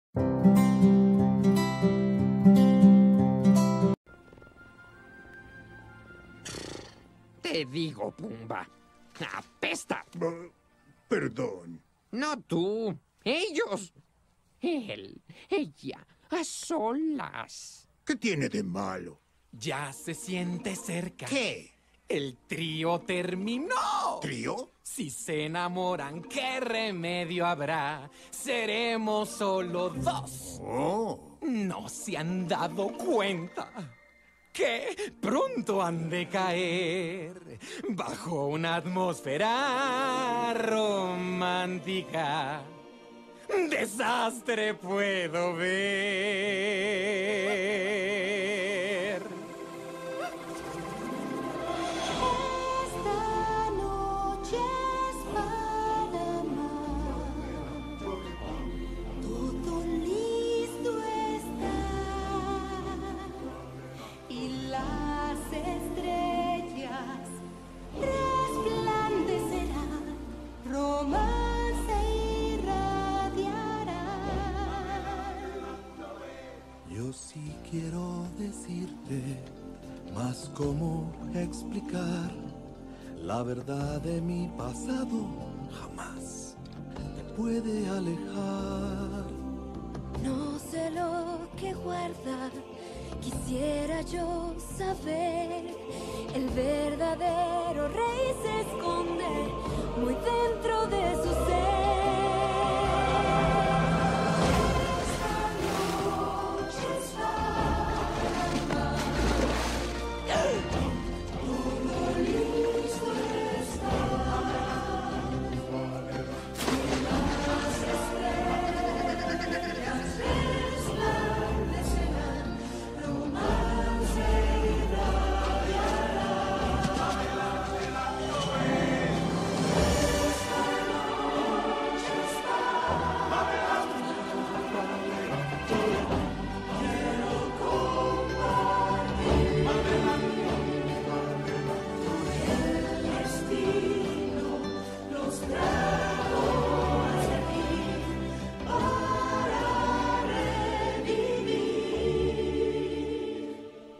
Te digo, Pumba. ¡Apesta! Perdón. No tú. Ellos. Él. Ella. A solas. ¿Qué tiene de malo? Ya se siente cerca. ¿Qué? El trío terminó. ¿Trío? Si se enamoran, ¿qué remedio habrá? Seremos solo dos. Oh. ¿No se han dado cuenta que pronto han de caer bajo una atmósfera romántica? Desastre puedo ver. Esta noche es para amar. Todo listo está y las estrellas resplandecerán. Romance irradiarán. Yo sí quiero decirte, mas cómo explicar la verdad de mi pasado jamás te puede alejar. No sé lo que guarda, quisiera yo saber. El verdadero rey se esconde muy dentro de su ser. Esta noche es para todo listo está. Las estrellas resplandecerán. Romance irradiará. Esta noche es quiero compartir. El destino los trajo hacia ti para revivir.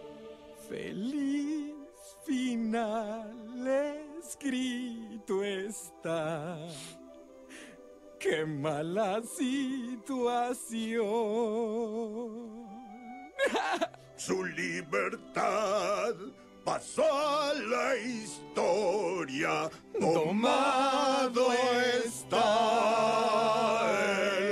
Feliz final escrito está. ¡Qué mala situación! Su libertad pasó a la historia. Tomado está el